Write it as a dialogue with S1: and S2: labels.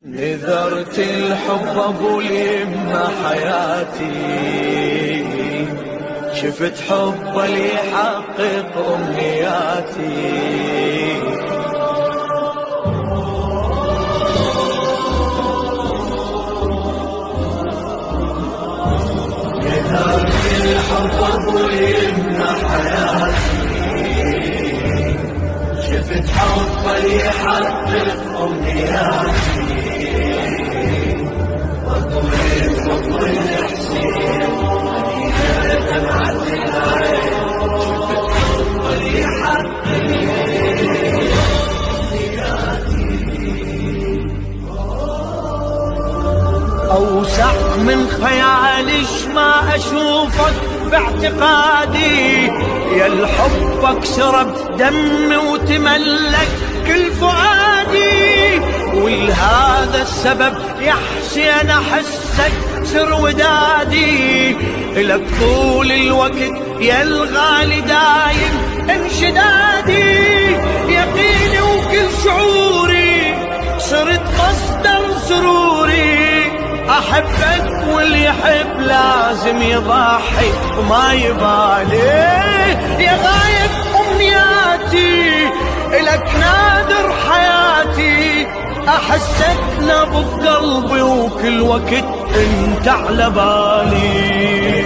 S1: نذرت الحب ابو اليمة حياتي، شفت حبه ليحقق امنياتي. نذرت الحب ابو اليمة حياتي، شفت حبه ليحقق امنياتي. أوسع من خيالش ما أشوفك باعتقادي، يا الحب أكسر بدمي وتملك كل فؤادي. ولهذا السبب يا حسين أحسك سر ودادي، لك طول الوقت يا الغالي دايم انشدادي. يقيني وكل شعوري صرت مصدر سروري، أحبك واللي يحب لازم يضحي وما يبالي. يا غايب أمنياتي إلك نادر حياتي، أحسك نبض قلبي وكل وقت انت على بالي.